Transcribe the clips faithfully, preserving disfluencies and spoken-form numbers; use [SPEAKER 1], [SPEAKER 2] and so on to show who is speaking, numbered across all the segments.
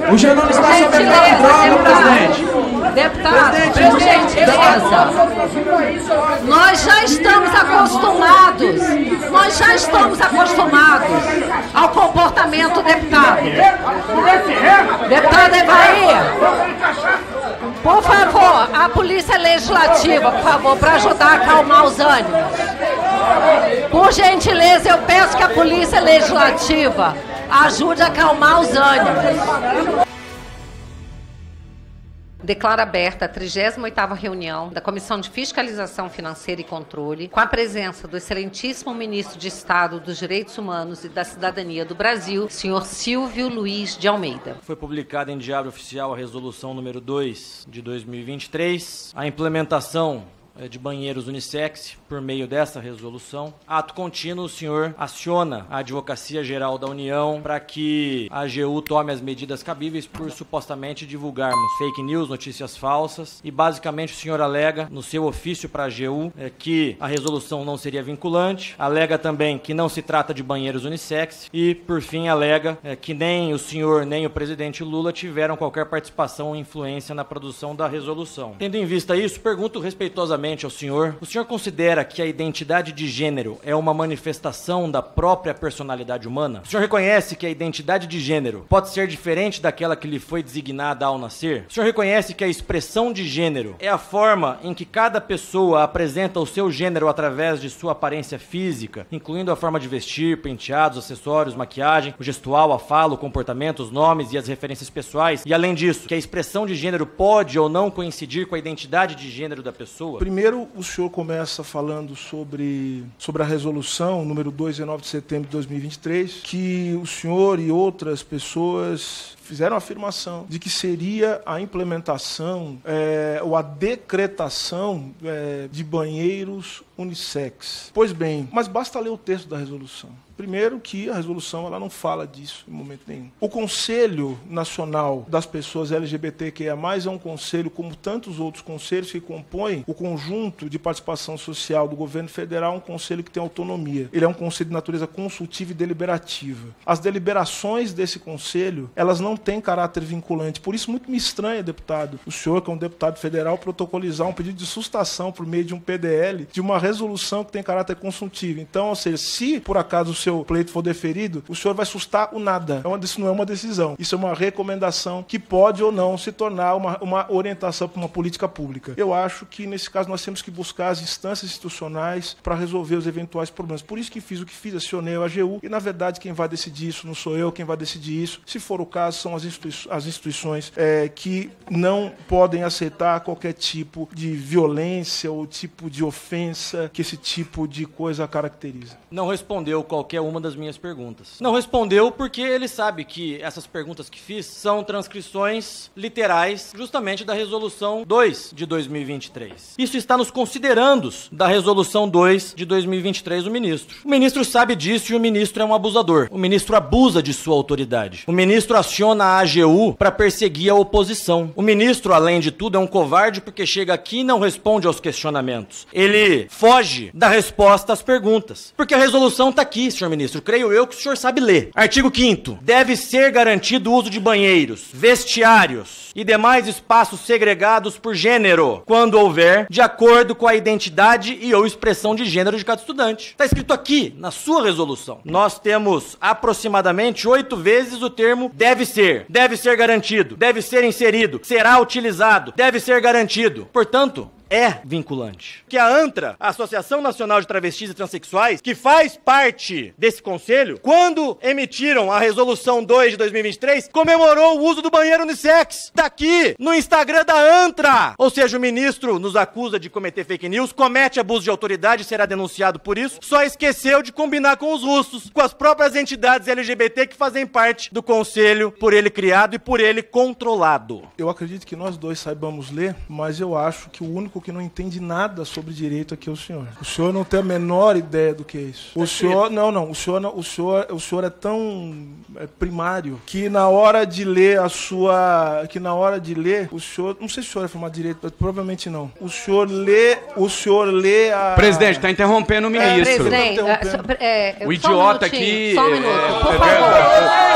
[SPEAKER 1] O Genônimo está sob efeito de droga, presidente.
[SPEAKER 2] Deputado, por gentileza, nós já estamos acostumados, nós já estamos acostumados ao comportamento do deputado. Deputado Evair, por favor, a Polícia Legislativa, por favor, para ajudar a acalmar os ânimos. Por gentileza, eu peço que a Polícia Legislativa ajude a acalmar os ânimos. Declaro aberta a trigésima oitava reunião da Comissão de Fiscalização Financeira e Controle, com a presença do excelentíssimo Ministro de Estado dos Direitos Humanos e da Cidadania do Brasil, senhor Silvio Luiz de Almeida.
[SPEAKER 3] Foi publicada em Diário Oficial a Resolução número dois de dois mil e vinte e três, a implementação de banheiros unissex por meio dessa resolução. Ato contínuo, o senhor aciona a Advocacia Geral da União para que a A G U tome as medidas cabíveis por supostamente divulgarmos fake news, notícias falsas, e basicamente o senhor alega no seu ofício para a A G U é, que a resolução não seria vinculante, alega também que não se trata de banheiros unissex e, por fim, alega é, que nem o senhor nem o presidente Lula tiveram qualquer participação ou influência na produção da resolução. Tendo em vista isso, pergunto respeitosamente ao senhor, o senhor considera que a identidade de gênero é uma manifestação da própria personalidade humana? O senhor reconhece que a identidade de gênero pode ser diferente daquela que lhe foi designada ao nascer? O senhor reconhece que a expressão de gênero é a forma em que cada pessoa apresenta o seu gênero através de sua aparência física, incluindo a forma de vestir, penteados, acessórios, maquiagem, o gestual, a fala, o comportamento, os nomes e as referências pessoais? E além disso, que a expressão de gênero pode ou não coincidir com a identidade de gênero da pessoa?
[SPEAKER 4] Primeiro, o senhor começa falando sobre, sobre a resolução número dois, dezenove de setembro de dois mil e vinte e três, que o senhor e outras pessoas fizeram a afirmação de que seria a implementação é, ou a decretação é, de banheiros unissex. Pois bem, mas basta ler o texto da resolução. Primeiro que a resolução ela não fala disso em momento nenhum. O Conselho Nacional das Pessoas L G B T Q I A mais, é um conselho, como tantos outros conselhos que compõem o conjunto de participação social do governo federal, um conselho que tem autonomia. Ele é um conselho de natureza consultiva e deliberativa. As deliberações desse conselho, elas não têm caráter vinculante. Por isso, muito me estranha, deputado, o senhor, que é um deputado federal, protocolizar um pedido de sustação por meio de um P D L de uma resolução que tem caráter consultivo. Então, ou seja, se por acaso o seu seu pleito for deferido, o senhor vai sustar o nada. Isso não é uma decisão. Isso é uma recomendação que pode ou não se tornar uma, uma orientação para uma política pública. Eu acho que, nesse caso, nós temos que buscar as instâncias institucionais para resolver os eventuais problemas. Por isso que fiz o que fiz, acionei a A G U, e, na verdade, quem vai decidir isso não sou eu, quem vai decidir isso, se for o caso, são as, institui as instituições é, que não podem aceitar qualquer tipo de violência ou tipo de ofensa que esse tipo de coisa caracteriza.
[SPEAKER 3] Não respondeu qualquer uma das minhas perguntas. Não respondeu porque ele sabe que essas perguntas que fiz são transcrições literais justamente da Resolução dois de dois mil e vinte e três. Isso está nos considerandos da Resolução dois de dois mil e vinte e três do ministro. O ministro sabe disso e o ministro é um abusador. O ministro abusa de sua autoridade. O ministro aciona a A G U para perseguir a oposição. O ministro, além de tudo, é um covarde porque chega aqui e não responde aos questionamentos. Ele foge da resposta às perguntas. Porque a resolução está aqui, senhor ministro. Creio eu que o senhor sabe ler. Artigo quinto. Deve ser garantido o uso de banheiros, vestiários e demais espaços segregados por gênero, quando houver, de acordo com a identidade e ou expressão de gênero de cada estudante. Está escrito aqui, na sua resolução. Nós temos aproximadamente oito vezes o termo deve ser, deve ser garantido, deve ser inserido, será utilizado, deve ser garantido. Portanto, é vinculante. Que a ANTRA, a Associação Nacional de Travestis e Transsexuais, que faz parte desse conselho, quando emitiram a Resolução dois de dois mil e vinte e três, comemorou o uso do banheiro unissex. Tá aqui, no Instagram da ANTRA. Ou seja, o ministro nos acusa de cometer fake news, comete abuso de autoridade, será denunciado por isso, só esqueceu de combinar com os russos, com as próprias entidades L G B T que fazem parte do conselho, por ele criado e por ele controlado.
[SPEAKER 4] Eu acredito que nós dois saibamos ler, mas eu acho que o único que não entende nada sobre direito aqui é o senhor. O senhor não tem a menor ideia do que é isso. O senhor, não, não, o senhor, o senhor, o senhor é tão é, primário que na hora de ler a sua, que na hora de ler, o senhor, não sei se o senhor é formado de direito, provavelmente não. O senhor lê, o senhor lê a...
[SPEAKER 1] Presidente, está interrompendo o ministro.
[SPEAKER 2] É, presidente,
[SPEAKER 4] interrompendo.
[SPEAKER 2] é, é,
[SPEAKER 1] o idiota um aqui...
[SPEAKER 2] Só um minuto,
[SPEAKER 1] é,
[SPEAKER 2] por
[SPEAKER 1] é,
[SPEAKER 2] favor.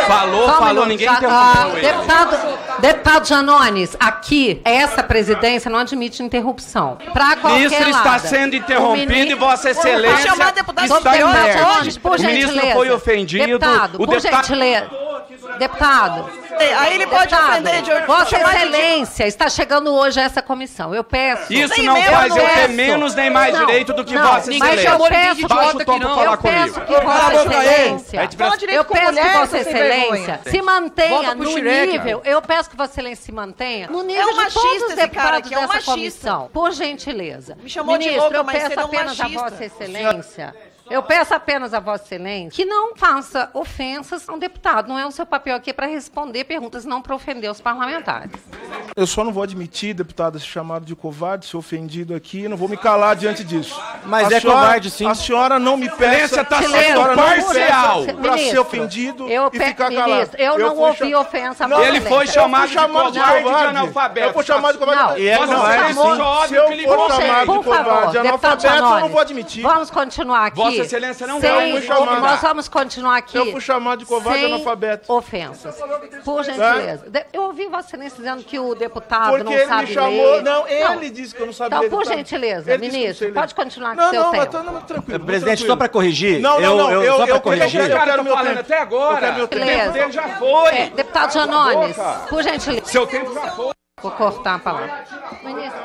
[SPEAKER 5] Falou,
[SPEAKER 2] Só um
[SPEAKER 5] falou,
[SPEAKER 2] minuto.
[SPEAKER 5] ninguém
[SPEAKER 2] Ah,
[SPEAKER 5] interrompeu ele.
[SPEAKER 2] deputado, deputado Janones, aqui, essa presidência não admite interrupção. Pra qualquer
[SPEAKER 5] Ministro
[SPEAKER 2] lado.
[SPEAKER 5] está sendo interrompido
[SPEAKER 2] O mini-
[SPEAKER 5] e Vossa Excelência
[SPEAKER 6] chamar deputado
[SPEAKER 5] está
[SPEAKER 2] Deputado
[SPEAKER 5] inerte.
[SPEAKER 2] Janones, por
[SPEAKER 5] O ministro
[SPEAKER 2] gentileza.
[SPEAKER 5] foi ofendido.
[SPEAKER 2] Deputado,
[SPEAKER 5] o
[SPEAKER 2] por
[SPEAKER 5] deputado...
[SPEAKER 2] gentileza. Deputado.
[SPEAKER 6] Aí ele pode
[SPEAKER 2] Deputado,
[SPEAKER 6] ofender de
[SPEAKER 2] Vossa
[SPEAKER 6] chamar de-
[SPEAKER 2] Excelência está chegando hoje a essa comissão. Eu peço.
[SPEAKER 5] Isso
[SPEAKER 6] Nem
[SPEAKER 5] não
[SPEAKER 6] mesmo,
[SPEAKER 5] faz eu ter
[SPEAKER 2] peço.
[SPEAKER 5] menos nem mais
[SPEAKER 2] Não,
[SPEAKER 5] direito do que
[SPEAKER 2] não,
[SPEAKER 5] Vossa
[SPEAKER 2] mas
[SPEAKER 5] Excelência.
[SPEAKER 2] eu peço,
[SPEAKER 5] Baixa o tom pra falar
[SPEAKER 2] eu peço
[SPEAKER 5] comigo.
[SPEAKER 2] que Vossa Excelência,
[SPEAKER 6] Vai te Fala direito
[SPEAKER 2] eu
[SPEAKER 6] com
[SPEAKER 2] peço
[SPEAKER 6] mulher,
[SPEAKER 2] que Vossa
[SPEAKER 6] seu sem
[SPEAKER 2] Excelência
[SPEAKER 6] vergonha.
[SPEAKER 2] se mantenha
[SPEAKER 6] Volta pro
[SPEAKER 2] no
[SPEAKER 6] Xiré,
[SPEAKER 2] nível, eu peço que Vossa Excelência se mantenha no nível
[SPEAKER 6] É um
[SPEAKER 2] de
[SPEAKER 6] machista
[SPEAKER 2] todos os
[SPEAKER 6] esse cara
[SPEAKER 2] deputados
[SPEAKER 6] aqui, é um
[SPEAKER 2] dessa
[SPEAKER 6] machista.
[SPEAKER 2] comissão. Por gentileza.
[SPEAKER 6] Me chamou de
[SPEAKER 2] Ministro,
[SPEAKER 6] louca,
[SPEAKER 2] eu
[SPEAKER 6] mas
[SPEAKER 2] peço
[SPEAKER 6] ele é um
[SPEAKER 2] apenas a
[SPEAKER 6] machista.
[SPEAKER 2] Vossa Excelência. Eu peço apenas a Vossa Excelência que não faça ofensas a um deputado. Não é o seu papel aqui para responder perguntas, não para ofender os parlamentares.
[SPEAKER 4] Eu só não vou admitir, deputado, ser chamado de covarde, ser ofendido aqui, não vou me calar diante disso.
[SPEAKER 3] Mas
[SPEAKER 4] A
[SPEAKER 3] é
[SPEAKER 4] senhora-
[SPEAKER 3] covarde, sim.
[SPEAKER 4] A senhora não me peça...
[SPEAKER 5] tá
[SPEAKER 4] a
[SPEAKER 5] sendo
[SPEAKER 4] senhora não me
[SPEAKER 5] parcial.
[SPEAKER 4] peça pra ser ofendido
[SPEAKER 2] eu
[SPEAKER 4] e
[SPEAKER 2] pe-
[SPEAKER 4] ficar calado.
[SPEAKER 2] Ministro, eu não
[SPEAKER 4] fui
[SPEAKER 2] ouvi
[SPEAKER 4] cha-
[SPEAKER 2] ofensa a
[SPEAKER 4] Não,
[SPEAKER 2] Vossa
[SPEAKER 5] Ele foi
[SPEAKER 2] Excelência.
[SPEAKER 5] chamado
[SPEAKER 4] Eu fui chamado
[SPEAKER 5] de covarde e de
[SPEAKER 4] covarde.
[SPEAKER 5] analfabeto.
[SPEAKER 4] Eu fui chamado de covarde.
[SPEAKER 2] Não.
[SPEAKER 3] E é
[SPEAKER 5] Vossa
[SPEAKER 3] covarde,
[SPEAKER 5] Excelência,
[SPEAKER 3] sim.
[SPEAKER 5] óbvio
[SPEAKER 4] Se eu
[SPEAKER 5] que ele
[SPEAKER 4] for
[SPEAKER 5] foi
[SPEAKER 4] chamado
[SPEAKER 2] Por
[SPEAKER 4] de covarde
[SPEAKER 2] favor,
[SPEAKER 4] e
[SPEAKER 2] deputado
[SPEAKER 4] analfabeto, eu não
[SPEAKER 2] Janones,
[SPEAKER 4] vou admitir.
[SPEAKER 2] Vamos continuar aqui.
[SPEAKER 5] Vossa Excelência não
[SPEAKER 2] sem,
[SPEAKER 5] vai
[SPEAKER 4] me chamar.
[SPEAKER 2] Nós vamos continuar aqui.
[SPEAKER 4] Eu fui chamado de covarde e
[SPEAKER 2] sem
[SPEAKER 4] analfabeto.
[SPEAKER 2] ofensas. Por gentileza. De- Eu ouvi Vossa Excelência dizendo que o deputado
[SPEAKER 4] Porque
[SPEAKER 2] não
[SPEAKER 4] ele
[SPEAKER 2] sabe
[SPEAKER 4] me chamou...
[SPEAKER 2] ler.
[SPEAKER 4] Não, ele disse que eu não sabia
[SPEAKER 2] Então,
[SPEAKER 4] ler.
[SPEAKER 2] por
[SPEAKER 4] deputado.
[SPEAKER 2] gentileza,
[SPEAKER 4] Ele disse que eu não
[SPEAKER 2] ministro,
[SPEAKER 4] sei ler.
[SPEAKER 2] pode continuar com
[SPEAKER 4] Não,
[SPEAKER 2] seu
[SPEAKER 4] não,
[SPEAKER 2] tempo.
[SPEAKER 4] mas tá, não, tranquilo.
[SPEAKER 3] Presidente,
[SPEAKER 4] tranquilo.
[SPEAKER 3] só para corrigir,
[SPEAKER 4] Não, não,
[SPEAKER 3] eu,
[SPEAKER 4] não,
[SPEAKER 3] eu,
[SPEAKER 4] eu-
[SPEAKER 3] só
[SPEAKER 4] eu-
[SPEAKER 3] para
[SPEAKER 4] eu-
[SPEAKER 3] corrigir.
[SPEAKER 4] eu- eu-
[SPEAKER 5] cara
[SPEAKER 4] quero
[SPEAKER 5] tá
[SPEAKER 4] meu
[SPEAKER 5] falando
[SPEAKER 4] tempo.
[SPEAKER 5] até agora.
[SPEAKER 4] Eu quero meu
[SPEAKER 5] O
[SPEAKER 4] tempo.
[SPEAKER 5] tempo dele já foi.
[SPEAKER 2] É, deputado Janones,
[SPEAKER 5] boca.
[SPEAKER 2] por gentileza.
[SPEAKER 5] Seu tempo já foi.
[SPEAKER 2] Vou cortar a palavra. Ministro.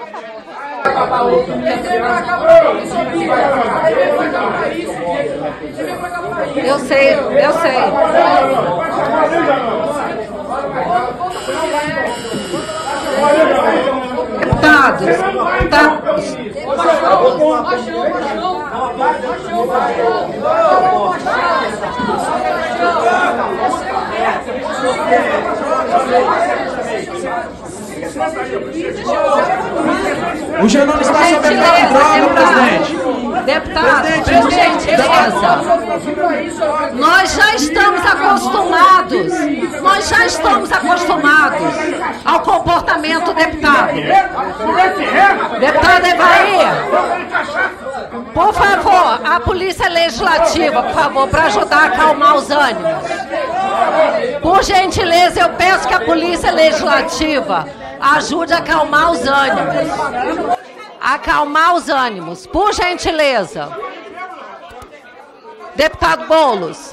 [SPEAKER 2] Eu sei, eu sei. Deputados, deputados.
[SPEAKER 1] O Janones está sob efeito de
[SPEAKER 2] Gentileza,
[SPEAKER 1] droga,
[SPEAKER 2] deputado.
[SPEAKER 1] presidente.
[SPEAKER 2] Deputado, por gentileza. Nós já estamos acostumados, nós já estamos acostumados ao comportamento do deputado. Deputado Evair, por favor, a Polícia Legislativa, por favor, para ajudar a acalmar os ânimos. Por gentileza, eu peço que a Polícia Legislativa ajude a acalmar os ânimos. Acalmar os ânimos, por gentileza. Deputado Boulos,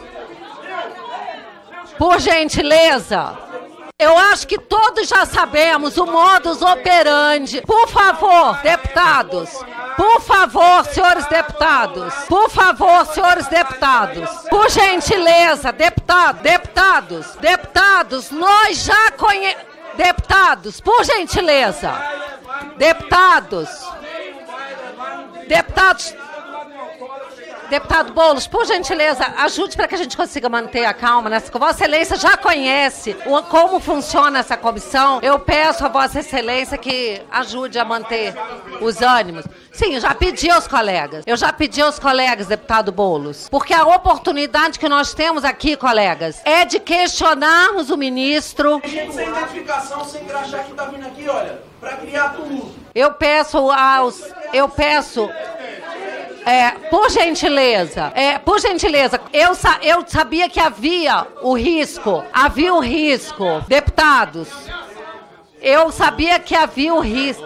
[SPEAKER 2] por gentileza. Eu acho que todos já sabemos o modus operandi. Por favor, deputados. Por favor, senhores deputados. Por favor, senhores deputados. Por gentileza, deputado, deputados, deputados, nós já conhecemos. Deputados, por gentileza. Deputados. Deputados. Deputado Boulos, por gentileza, ajude para que a gente consiga manter a calma nessa. Vossa Excelência já conhece o, como funciona essa comissão. Eu peço a Vossa Excelência que ajude a manter os ânimos. Sim, eu já pedi aos colegas. Eu já pedi aos colegas, deputado Boulos. Porque a oportunidade que nós temos aqui, colegas, é de questionarmos o ministro.
[SPEAKER 1] Gente sem identificação, sem crachá que tá vindo aqui, olha, pra criar tumulto.
[SPEAKER 2] Eu peço aos. Eu peço. É, por gentileza, é, por gentileza, eu, sa eu sabia que havia o risco, havia o risco, deputados, eu sabia que havia o risco.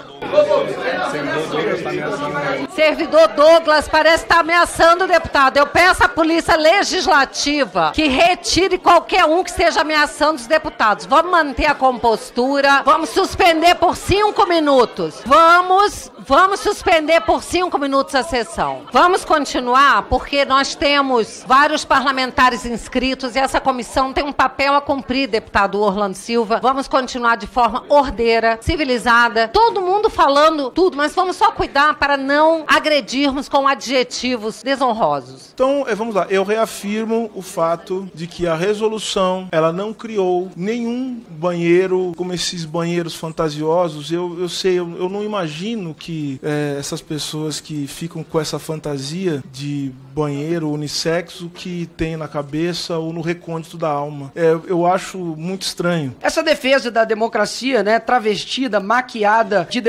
[SPEAKER 2] Servidor Douglas parece estar ameaçando o deputado. Eu peço à Polícia Legislativa que retire qualquer um que esteja ameaçando os deputados. Vamos manter a compostura, vamos suspender por cinco minutos. Vamos, vamos suspender por cinco minutos a sessão. Vamos continuar porque nós temos vários parlamentares inscritos e essa comissão tem um papel a cumprir, deputado Orlando Silva. Vamos continuar de forma ordeira, civilizada, todo mundo falando tudo, mas vamos só cuidar para não agredirmos com adjetivos desonrosos.
[SPEAKER 4] Então, eh, vamos lá. Eu reafirmo o fato de que a resolução, ela não criou nenhum banheiro como esses banheiros fantasiosos. Eu, eu sei, eu, eu não imagino que eh, essas pessoas que ficam com essa fantasia de banheiro unissexo que tem na cabeça ou no recôndito da alma. Eh, eu acho muito estranho.
[SPEAKER 7] Essa defesa da democracia, né, travestida, maquiada de democracia,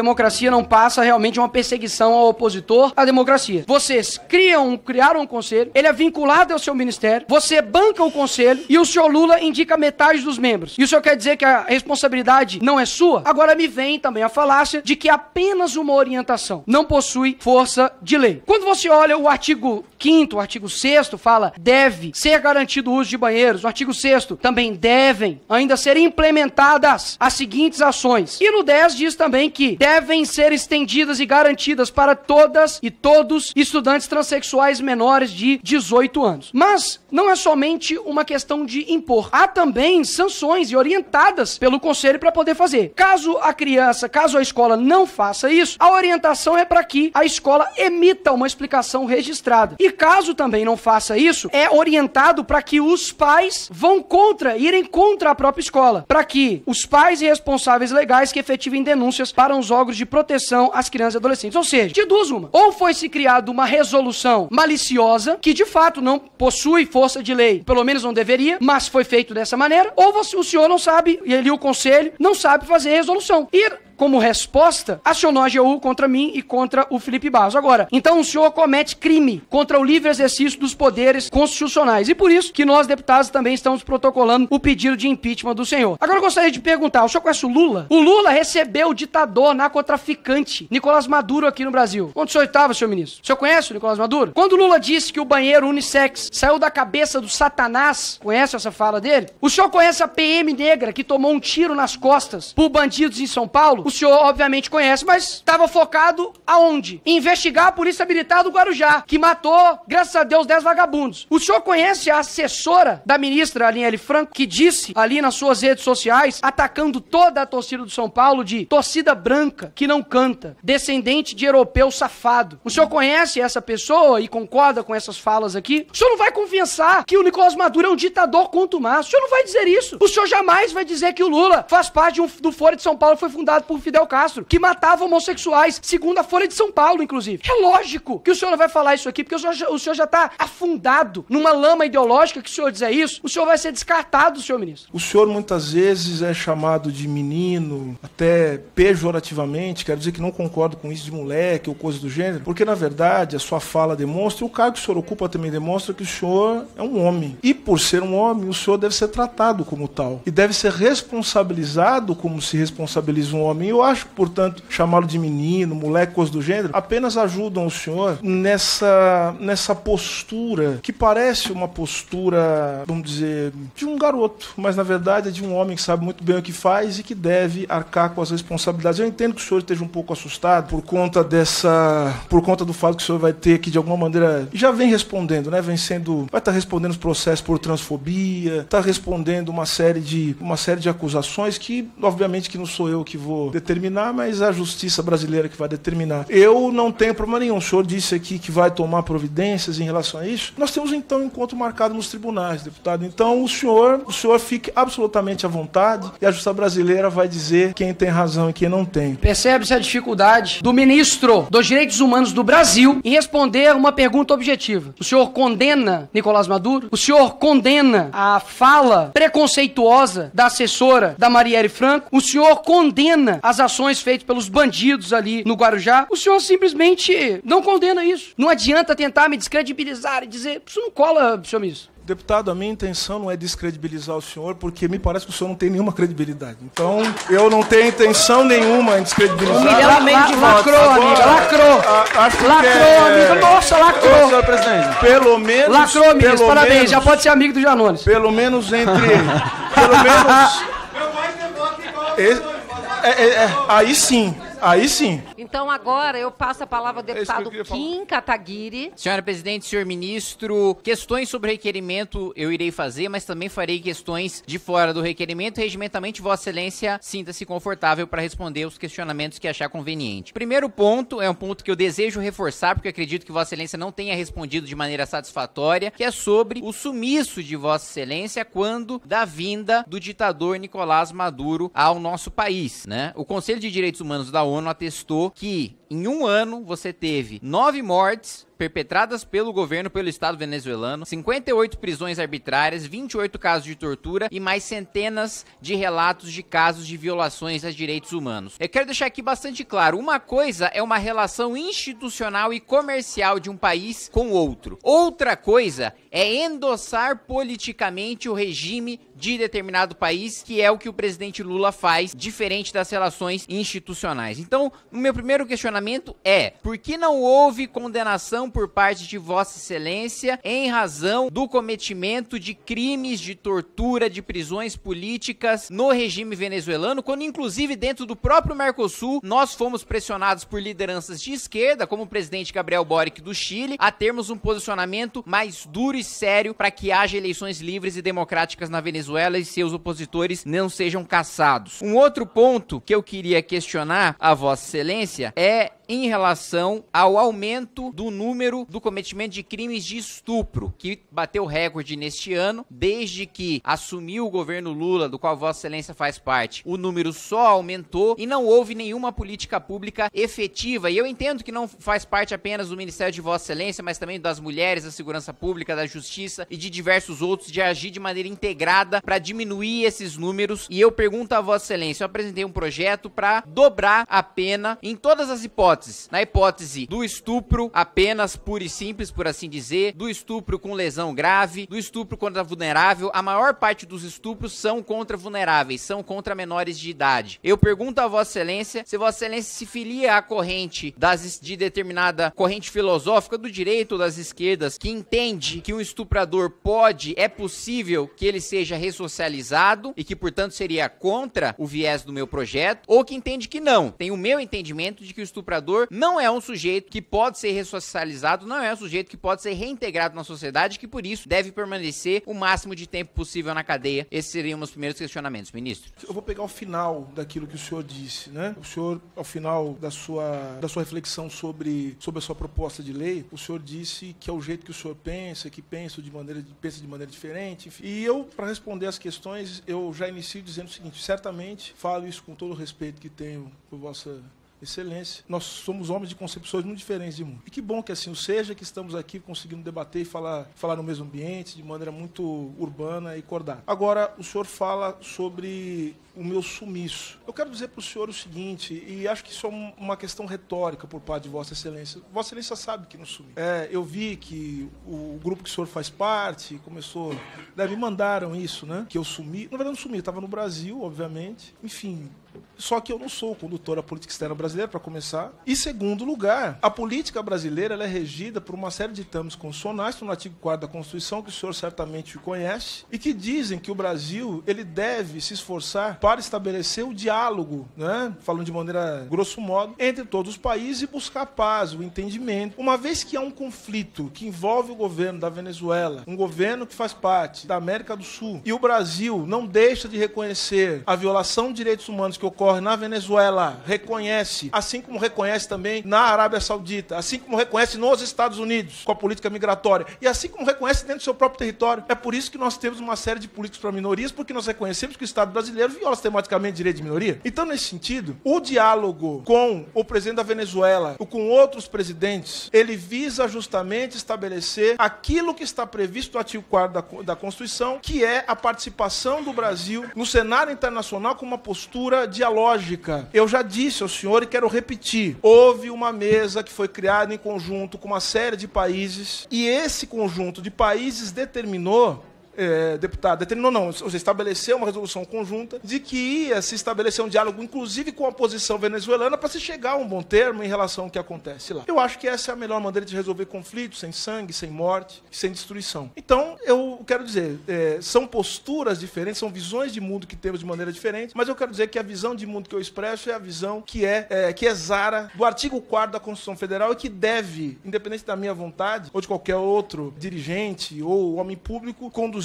[SPEAKER 6] democracia não passa realmente de uma perseguição ao opositor à democracia. Vocês criam, criaram um conselho, ele é vinculado ao seu ministério, você banca o conselho e o senhor Lula indica metade dos membros. E o senhor quer dizer que a responsabilidade não é sua? Agora me vem também a falácia de que apenas uma orientação não possui força de lei. Quando você olha o artigo quinto, o artigo sexto fala deve ser garantido o uso de banheiros. No artigo sexto também devem ainda ser implementadas as seguintes ações. E no dez diz também que devem ser estendidas e garantidas para todas e todos estudantes transexuais menores de dezoito anos. Mas não é somente uma questão de impor. Há também sanções e orientadas pelo conselho para poder fazer. Caso a criança, caso a escola não faça isso, a orientação é para que a escola emita uma explicação registrada. E caso também não faça isso, é orientado para que os pais vão contra, irem contra a própria escola, para que os pais e responsáveis legais que efetivem denúncias para os órgãos de proteção às crianças e adolescentes. Ou seja, de duas uma. Ou foi-se criada uma resolução maliciosa, que de fato não possui força de lei, pelo menos não deveria, mas foi feito dessa maneira, ou você, o senhor não sabe, e ali o conselho não sabe fazer resolução. E como resposta, acionou a A G U contra mim e contra o Felipe Barros. Agora, então o senhor comete crime contra o livre exercício dos poderes constitucionais. E por isso que nós, deputados, também estamos protocolando o pedido de impeachment do senhor. Agora eu gostaria de perguntar, o senhor conhece o Lula? O Lula recebeu o ditador narcotraficante Nicolás Maduro aqui no Brasil. Onde o senhor estava, senhor ministro? O senhor conhece o Nicolás Maduro? Quando o Lula disse que o banheiro unissex saiu da cabeça do Satanás, conhece essa fala dele? O senhor conhece a P M negra que tomou um tiro nas costas por bandidos em São Paulo? O senhor, obviamente, conhece, mas estava focado aonde? Em investigar a Polícia Militar do Guarujá, que matou, graças a Deus, dez vagabundos. O senhor conhece a assessora da ministra Aline Franco, que disse ali nas suas redes sociais, atacando toda a torcida do São Paulo, de torcida branca que não canta, descendente de europeu safado. O senhor conhece essa pessoa e concorda com essas falas aqui? O senhor não vai confessar que o Nicolás Maduro é um ditador contumaz. O senhor não vai dizer isso. O senhor jamais vai dizer que o Lula faz parte de um, do Foro de São Paulo, que foi fundado por Fidel Castro, que matava homossexuais, segundo a Folha de São Paulo, inclusive. É lógico que o senhor não vai falar isso aqui, porque o senhor, já, o senhor já está afundado numa lama ideológica, que o senhor dizer isso, o senhor vai ser descartado, senhor ministro.
[SPEAKER 4] O senhor muitas vezes é chamado de menino, até pejorativamente, quero dizer que não concordo com isso de moleque ou coisa do gênero, porque na verdade a sua fala demonstra, e o cargo que o senhor ocupa também demonstra que o senhor é um homem. E por ser um homem, o senhor deve ser tratado como tal. E deve ser responsabilizado como se responsabiliza um homem. Eu acho, portanto, chamá-lo de menino, moleque, coisa do gênero, apenas ajudam o senhor nessa, nessa postura, que parece uma postura, vamos dizer, de um garoto, mas na verdade é de um homem que sabe muito bem o que faz e que deve arcar com as responsabilidades. Eu entendo que o senhor esteja um pouco assustado por conta dessa, por conta do fato que o senhor vai ter que, de alguma maneira, já vem respondendo, né? Vem sendo, vai estar respondendo os processos por transfobia, está respondendo uma série de, uma série de acusações que, obviamente, que não sou eu que vou determinar, mas a justiça brasileira que vai determinar. Eu não tenho problema nenhum. O senhor disse aqui que vai tomar providências em relação a isso. Nós temos, então, um encontro marcado nos tribunais, deputado. Então, o senhor, o senhor fique absolutamente à vontade e a justiça brasileira vai dizer quem tem razão e quem não tem.
[SPEAKER 6] Percebe-se a dificuldade do ministro dos Direitos Humanos do Brasil em responder uma pergunta objetiva. O senhor condena Nicolás Maduro? O senhor condena a fala preconceituosa da assessora da Marielle Franco? O senhor condena as ações feitas pelos bandidos ali no Guarujá? O senhor simplesmente não condena isso. Não adianta tentar me descredibilizar e dizer, isso não cola, senhor ministro.
[SPEAKER 4] Deputado, a minha intenção não é descredibilizar o senhor, porque me parece que o senhor não tem nenhuma credibilidade. Então, eu não tenho intenção nenhuma em descredibilizar.
[SPEAKER 6] Um milhão e meio de votos. Lacrou, amigo, lacrou.
[SPEAKER 4] A, acho
[SPEAKER 6] lacrou,
[SPEAKER 4] que é...
[SPEAKER 6] amigo. Nossa, lacrou.
[SPEAKER 5] Senhor presidente.
[SPEAKER 4] Pelo menos...
[SPEAKER 6] Lacrou, ministro. Parabéns,
[SPEAKER 4] menos,
[SPEAKER 6] já pode ser amigo do Janones.
[SPEAKER 4] Pelo menos entre... pelo menos... Esse, é, é, é, aí sim. Aí sim.
[SPEAKER 2] Então agora eu passo a palavra ao deputado Kim Kataguiri.
[SPEAKER 7] Senhora presidente, senhor ministro, questões sobre requerimento eu irei fazer, mas também farei questões de fora do requerimento. Regimentamente, Vossa Excelência, sinta-se confortável para responder os questionamentos que achar conveniente. Primeiro ponto, é um ponto que eu desejo reforçar, porque acredito que Vossa Excelência não tenha respondido de maneira satisfatória, que é sobre o sumiço de Vossa Excelência quando da vinda do ditador Nicolás Maduro ao nosso país, né? O Conselho de Direitos Humanos da ONU atestou que em um ano você teve nove mortes perpetradas pelo governo, pelo Estado venezuelano, cinquenta e oito prisões arbitrárias, vinte e oito casos de tortura e mais centenas de relatos de casos de violações a direitos humanos. Eu quero deixar aqui bastante claro, uma coisa é uma relação institucional e comercial de um país com outro. Outra coisa é endossar politicamente o regime de determinado país, que é o que o presidente Lula faz, diferente das relações institucionais. Então, o meu primeiro questionamento é, por que não houve condenação por parte de Vossa Excelência em razão do cometimento de crimes de tortura, de prisões políticas no regime venezuelano, quando inclusive dentro do próprio Mercosul nós fomos pressionados por lideranças de esquerda, como o presidente Gabriel Boric do Chile, a termos um posicionamento mais duro e sério para que haja eleições livres e democráticas na Venezuela e seus opositores não sejam caçados. Um outro ponto que eu queria questionar a Vossa Excelência é em relação ao aumento do número do cometimento de crimes de estupro, que bateu recorde neste ano, desde que assumiu o governo Lula, do qual Vossa Excelência faz parte. O número só aumentou e não houve nenhuma política pública efetiva. E eu entendo que não faz parte apenas do Ministério de Vossa Excelência, mas também das mulheres, da segurança pública, da justiça e de diversos outros, de agir de maneira integrada para diminuir esses números. E eu pergunto a Vossa Excelência, eu apresentei um projeto para dobrar a pena em todas as hipóteses. Na hipótese do estupro apenas puro e simples, por assim dizer, do estupro com lesão grave, do estupro contra vulnerável, a maior parte dos estupros são contra vulneráveis, são contra menores de idade. Eu pergunto a Vossa Excelência se Vossa Excelência se filia à corrente das, de determinada corrente filosófica do direito ou das esquerdas que entende que um estuprador pode, é possível que ele seja ressocializado e que, portanto, seria contra o viés do meu projeto, ou que entende que não. Tem o meu entendimento de que o estuprador não é um sujeito que pode ser ressocializado, não é um sujeito que pode ser reintegrado na sociedade, que por isso deve permanecer o máximo de tempo possível na cadeia. Esses seriam meus primeiros questionamentos, ministro.
[SPEAKER 4] Eu vou pegar o final daquilo que o senhor disse, né? O senhor, ao final da sua, da sua reflexão sobre, sobre a sua proposta de lei, o senhor disse que é o jeito que o senhor pensa, que pensa de maneira, pensa de maneira diferente. Enfim. E eu, para responder as questões, eu já inicio dizendo o seguinte, certamente, falo isso com todo o respeito que tenho por vossa Excelência, nós somos homens de concepções muito diferentes de mundo. E que bom que assim o seja, que estamos aqui conseguindo debater e falar, falar no mesmo ambiente, de maneira muito urbana e cordada. Agora, o senhor fala sobre o meu sumiço. Eu quero dizer para o senhor o seguinte, e acho que isso é uma questão retórica por parte de Vossa Excelência. Vossa Excelência sabe que não sumi. É, eu vi que o grupo que o senhor faz parte começou... Né, me mandaram isso, né? Que eu sumi. Na verdade, não sumi, eu estava no Brasil, obviamente. Enfim... Só que eu não sou condutor da política externa brasileira, para começar. E, segundo lugar, a política brasileira ela é regida por uma série de ditames constitucionais, no artigo quarto da Constituição, que o senhor certamente conhece, e que dizem que o Brasil ele deve se esforçar para estabelecer o diálogo, né, falando de maneira grosso modo, entre todos os países e buscar a paz, o entendimento. Uma vez que há um conflito que envolve o governo da Venezuela, um governo que faz parte da América do Sul, e o Brasil não deixa de reconhecer a violação de direitos humanos que ocorre na Venezuela, reconhece, assim como reconhece também na Arábia Saudita, assim como reconhece nos Estados Unidos, com a política migratória, e assim como reconhece dentro do seu próprio território. É por isso que nós temos uma série de políticas para minorias, porque nós reconhecemos que o Estado brasileiro viola sistematicamente direito de minoria. Então, nesse sentido, o diálogo com o presidente da Venezuela, ou com outros presidentes, ele visa justamente estabelecer aquilo que está previsto no artigo quarto da, da Constituição, que é a participação do Brasil no cenário internacional com uma postura dialógica. Eu já disse ao senhor e quero repetir, houve uma mesa que foi criada em conjunto com uma série de países e esse conjunto de países determinou É, deputado, determinou não, você estabeleceu uma resolução conjunta de que ia se estabelecer um diálogo, inclusive com a oposição venezuelana, para se chegar a um bom termo em relação ao que acontece lá. Eu acho que essa é a melhor maneira de resolver conflitos, sem sangue, sem morte, sem destruição. Então, eu quero dizer, é, são posturas diferentes, são visões de mundo que temos de maneira diferente, mas eu quero dizer que a visão de mundo que eu expresso é a visão que é, é, que exara do artigo quarto da Constituição Federal e que deve, independente da minha vontade, ou de qualquer outro dirigente ou homem público, conduzir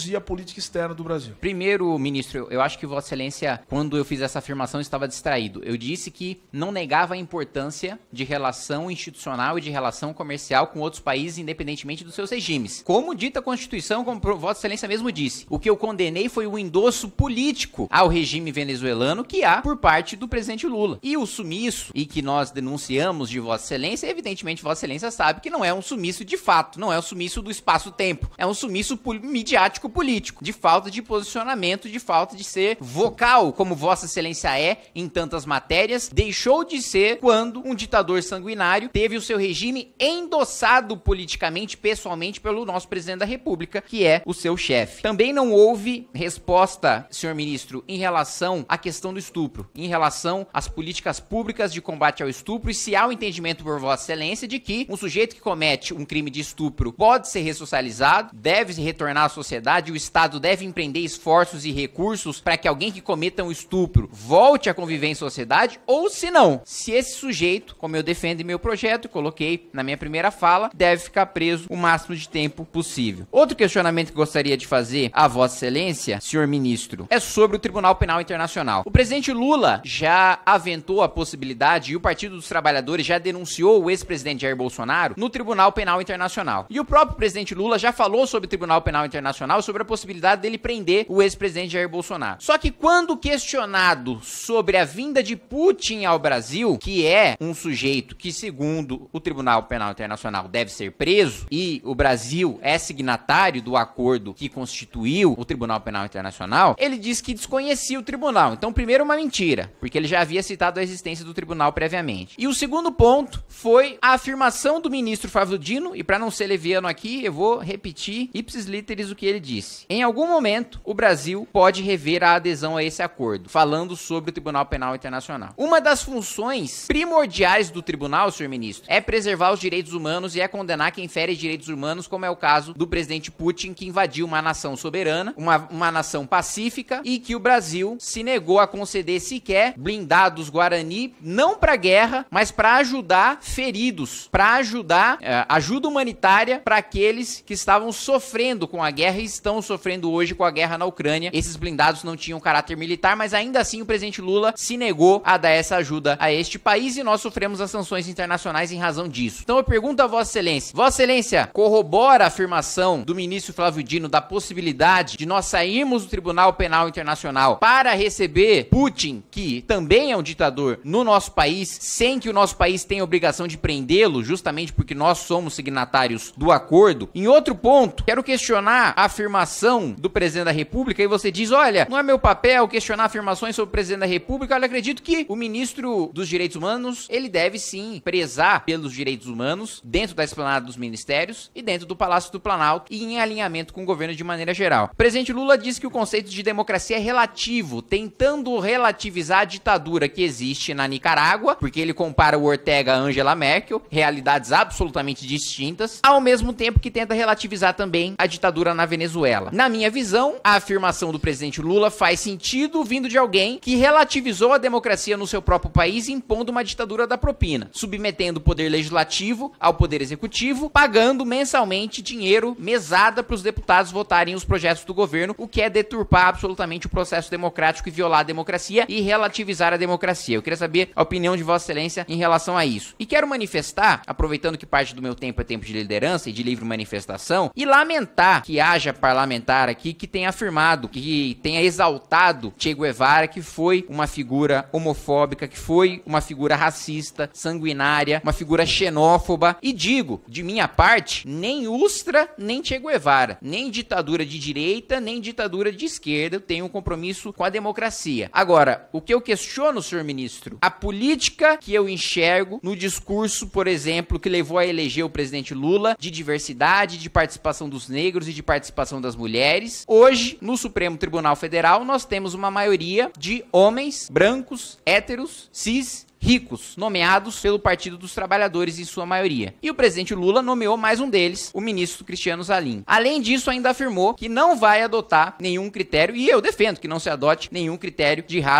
[SPEAKER 4] conduzir a política externa do Brasil.
[SPEAKER 7] Primeiro, ministro, eu acho que Vossa Excelência, quando eu fiz essa afirmação, estava distraído. Eu disse que não negava a importância de relação institucional e de relação comercial com outros países, independentemente dos seus regimes. Como dita a Constituição, como Vossa Excelência mesmo disse, o que eu condenei foi o endosso político ao regime venezuelano que há por parte do presidente Lula. E o sumiço, e que nós denunciamos de Vossa Excelência, evidentemente Vossa Excelência sabe que não é um sumiço de fato, não é um sumiço do espaço-tempo, é um sumiço midiático político, de falta de posicionamento, de falta de ser vocal, como Vossa Excelência é em tantas matérias, deixou de ser quando um ditador sanguinário teve o seu regime endossado politicamente, pessoalmente, pelo nosso presidente da República, que é o seu chefe. Também não houve resposta, senhor ministro, em relação à questão do estupro, em relação às políticas públicas de combate ao estupro, e se há o entendimento por Vossa Excelência de que um sujeito que comete um crime de estupro pode ser ressocializado, deve retornar à sociedade, o Estado deve empreender esforços e recursos para que alguém que cometa um estupro volte a conviver em sociedade, ou se não, se esse sujeito, como eu defendo em meu projeto, coloquei na minha primeira fala, deve ficar preso o máximo de tempo possível. Outro questionamento que gostaria de fazer a Vossa Excelência, senhor ministro, é sobre o Tribunal Penal Internacional. O presidente Lula já aventou a possibilidade, e o Partido dos Trabalhadores já denunciou o ex-presidente Jair Bolsonaro no Tribunal Penal Internacional. E o próprio presidente Lula já falou sobre o Tribunal Penal Internacional, sobre a possibilidade dele prender o ex-presidente Jair Bolsonaro. Só que quando questionado sobre a vinda de Putin ao Brasil, que é um sujeito que, segundo o Tribunal Penal Internacional, deve ser preso, e o Brasil é signatário do acordo que constituiu o Tribunal Penal Internacional, ele diz que desconhecia o tribunal. Então, primeiro, uma mentira, porque ele já havia citado a existência do tribunal previamente. E o segundo ponto foi a afirmação do ministro Flávio Dino, e para não ser leviano aqui, eu vou repetir ipsis literis o que ele disse. Em algum momento, o Brasil pode rever a adesão a esse acordo, falando sobre o Tribunal Penal Internacional. Uma das funções primordiais do tribunal, senhor ministro, é preservar os direitos humanos e é condenar quem fere direitos humanos, como é o caso do presidente Putin, que invadiu uma nação soberana, uma, uma nação pacífica, e que o Brasil se negou a conceder sequer blindados Guarani, não para guerra, mas para ajudar feridos, para ajudar, é, ajuda humanitária para aqueles que estavam sofrendo com a guerra e estão sofrendo hoje com a guerra na Ucrânia. Esses blindados não tinham caráter militar, mas ainda assim o presidente Lula se negou a dar essa ajuda a este país e nós sofremos as sanções internacionais em razão disso. Então eu pergunto a Vossa Excelência, Vossa Excelência corrobora a afirmação do ministro Flávio Dino da possibilidade de nós sairmos do Tribunal Penal Internacional para receber Putin, que também é um ditador, no nosso país, sem que o nosso país tenha obrigação de prendê-lo, justamente porque nós somos signatários do acordo? Em outro ponto, quero questionar a afirmação do presidente da República, e você diz, olha, não é meu papel questionar afirmações sobre o presidente da República. Olha, acredito que o ministro dos Direitos Humanos, ele deve sim prezar pelos direitos humanos dentro da esplanada dos ministérios e dentro do Palácio do Planalto e em alinhamento com o governo de maneira geral. O presidente Lula disse que o conceito de democracia é relativo, tentando relativizar a ditadura que existe na Nicarágua, porque ele compara o Ortega a Angela Merkel, realidades absolutamente distintas, ao mesmo tempo que tenta relativizar também a ditadura na Venezuela. Na minha visão, a afirmação do presidente Lula faz sentido vindo de alguém que relativizou a democracia no seu próprio país, impondo uma ditadura da propina, submetendo o poder legislativo ao poder executivo, pagando mensalmente dinheiro, mesada, para os deputados votarem os projetos do governo, o que é deturpar absolutamente o processo democrático e violar a democracia e relativizar a democracia. Eu queria saber a opinião de Vossa Excelência em relação a isso. E quero manifestar, aproveitando que parte do meu tempo é tempo de liderança e de livre manifestação, e lamentar que haja parlamentar aqui que tenha afirmado, que tenha exaltado Che Guevara, que foi uma figura homofóbica, que foi uma figura racista, sanguinária, uma figura xenófoba. E digo, de minha parte, nem Ustra, nem Che Guevara, nem ditadura de direita, nem ditadura de esquerda, eu tenho um compromisso com a democracia. Agora, o que eu questiono, senhor ministro, a política que eu enxergo no discurso, por exemplo, que levou a eleger o presidente Lula, de diversidade, de participação dos negros e de participação das mulheres. Hoje, no Supremo Tribunal Federal, nós temos uma maioria de homens brancos, héteros, cis, ricos, nomeados pelo Partido dos Trabalhadores em sua maioria. E o presidente Lula nomeou mais um deles, o ministro Cristiano Zanin. Além disso, ainda afirmou que não vai adotar nenhum critério, e eu defendo que não se adote nenhum critério de raça,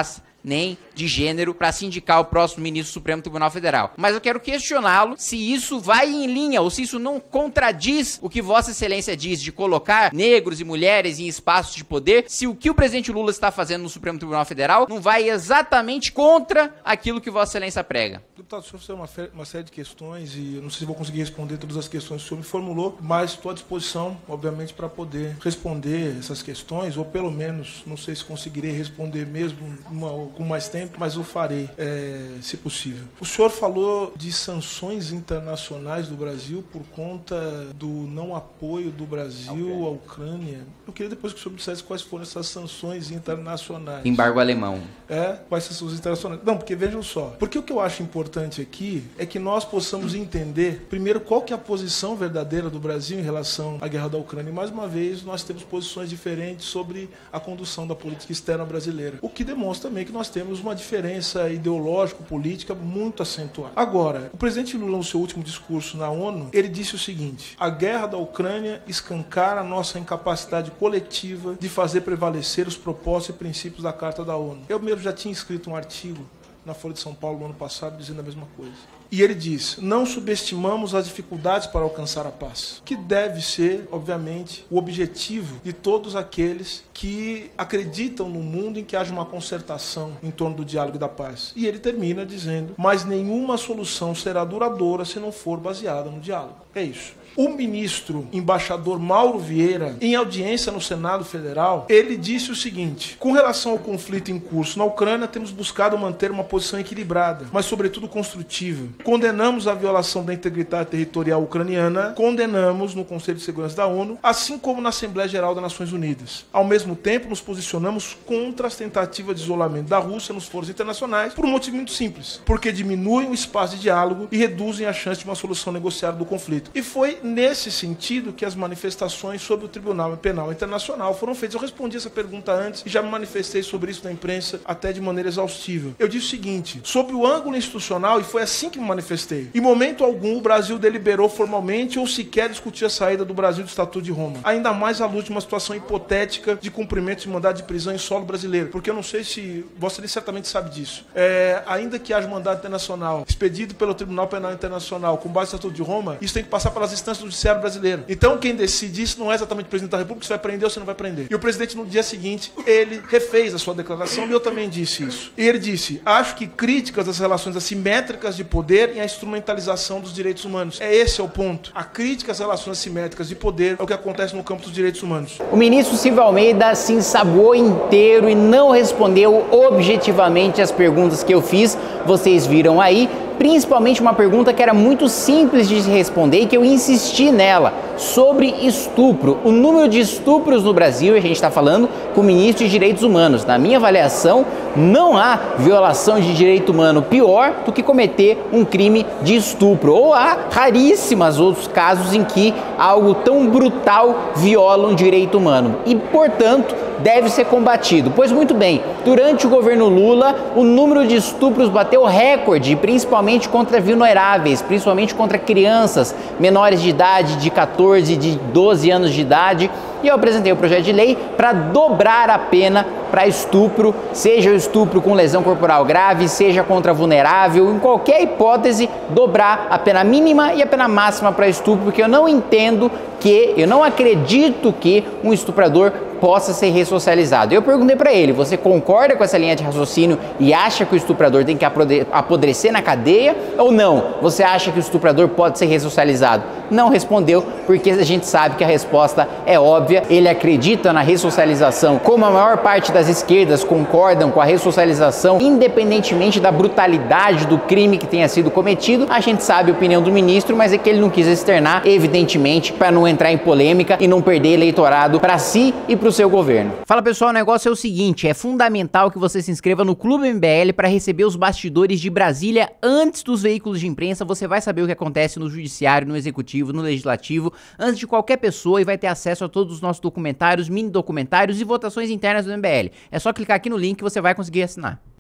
[SPEAKER 7] nem de gênero para se indicar o próximo ministro do Supremo Tribunal Federal. Mas eu quero questioná-lo se isso vai em linha ou se isso não contradiz o que Vossa Excelência diz de colocar negros e mulheres em espaços de poder, se o que o presidente Lula está fazendo no Supremo Tribunal Federal não vai exatamente contra aquilo que Vossa Excelência prega.
[SPEAKER 4] Deputado, o senhor fez uma, uma série de questões e eu não sei se vou conseguir responder todas as questões que o senhor me formulou, mas estou à disposição, obviamente, para poder responder essas questões, ou pelo menos, não sei se conseguirei responder mesmo uma, com mais tempo, mas eu farei, é, se possível. O senhor falou de sanções internacionais do Brasil por conta do não apoio do Brasil à Ucrânia. Eu queria depois que o senhor me dissesse quais foram essas sanções internacionais.
[SPEAKER 7] Embargo alemão.
[SPEAKER 4] É, quais sanções internacionais. Não, porque vejam só, porque o que eu acho importante aqui é que nós possamos entender, primeiro, qual que é a posição verdadeira do Brasil em relação à guerra da Ucrânia. E, mais uma vez, nós temos posições diferentes sobre a condução da política externa brasileira, o que demonstra também que nós temos uma diferença ideológico-política muito acentuada. Agora, o presidente Lula, no seu último discurso na ONU, ele disse o seguinte: a guerra da Ucrânia escancara a nossa incapacidade coletiva de fazer prevalecer os propósitos e princípios da Carta da ONU. Eu mesmo já tinha escrito um artigo na Folha de São Paulo no ano passado dizendo a mesma coisa. E ele diz: não subestimamos as dificuldades para alcançar a paz, que deve ser, obviamente, o objetivo de todos aqueles que acreditam no mundo em que haja uma concertação em torno do diálogo e da paz. E ele termina dizendo: mas nenhuma solução será duradoura se não for baseada no diálogo. É isso. O ministro embaixador Mauro Vieira, em audiência no Senado Federal, ele disse o seguinte: com relação ao conflito em curso na Ucrânia, temos buscado manter uma posição equilibrada, mas sobretudo construtiva. Condenamos a violação da integridade territorial ucraniana, condenamos no Conselho de Segurança da ONU, assim como na Assembleia Geral das Nações Unidas. Ao mesmo tempo, nos posicionamos contra as tentativas de isolamento da Rússia nos foros internacionais por um motivo muito simples: porque diminuem o espaço de diálogo e reduzem a chance de uma solução negociada do conflito. E foi nesse sentido que as manifestações sobre o Tribunal Penal Internacional foram feitas. Eu respondi essa pergunta antes e já me manifestei sobre isso na imprensa até de maneira exaustiva. Eu disse o seguinte: sobre o ângulo institucional, e foi assim que me manifestei, em momento algum o Brasil deliberou formalmente ou sequer discutiu a saída do Brasil do Estatuto de Roma, ainda mais à luz de uma situação hipotética de cumprimento de mandado de prisão em solo brasileiro, porque eu não sei se você certamente sabe disso. É, ainda que haja mandado internacional expedido pelo Tribunal Penal Internacional com base no Estatuto de Roma, isso tem que passar pelas instâncias do Judiciário brasileiro. Então quem decide isso não é exatamente o presidente da República, se vai prender ou se não vai prender. E o presidente, no dia seguinte, ele refez a sua declaração e eu também disse isso. E ele disse: acho que críticas às relações assimétricas de poder e à instrumentalização dos direitos humanos. É esse é o ponto. A crítica às relações assimétricas de poder é o que acontece no campo dos direitos humanos.
[SPEAKER 7] O ministro Silvio Almeida se ensaboou inteiro e não respondeu objetivamente as perguntas que eu fiz. Vocês viram aí. Principalmente uma pergunta que era muito simples de se responder e que eu insisti nela, sobre estupro. O número de estupros no Brasil, a gente está falando com o ministro de Direitos Humanos. Na minha avaliação, não há violação de direito humano pior do que cometer um crime de estupro. Ou há raríssimos outros casos em que algo tão brutal viola um direito humano. E, portanto, deve ser combatido. Pois muito bem, durante o governo Lula, o número de estupros bateu recorde, principalmente contra vulneráveis, principalmente contra crianças menores de idade, de quatorze, de doze anos de idade. E eu apresentei o projeto de lei para dobrar a pena para estupro, seja o estupro com lesão corporal grave, seja contra vulnerável, em qualquer hipótese, dobrar a pena mínima e a pena máxima para estupro, porque eu não entendo que, eu não acredito que um estuprador possa ser ressocializado. Eu perguntei para ele: você concorda com essa linha de raciocínio e acha que o estuprador tem que apodrecer na cadeia ou não? Você acha que o estuprador pode ser ressocializado? Não respondeu, porque a gente sabe que a resposta é óbvia. Ele acredita na ressocialização, como a maior parte das esquerdas concordam com a ressocialização, independentemente da brutalidade do crime que tenha sido cometido. A gente sabe a opinião do ministro, mas é que ele não quis externar, evidentemente, para não entrar em polêmica e não perder eleitorado para si e para o seu governo. Fala pessoal, o negócio é o seguinte: é fundamental que você se inscreva no Clube M B L para receber os bastidores de Brasília antes dos veículos de imprensa. Você vai saber o que acontece no judiciário, no executivo, no legislativo, antes de qualquer pessoa, e vai ter acesso a todos os nossos documentários, mini documentários e votações internas do M B L. É só clicar aqui no link que você vai conseguir assinar.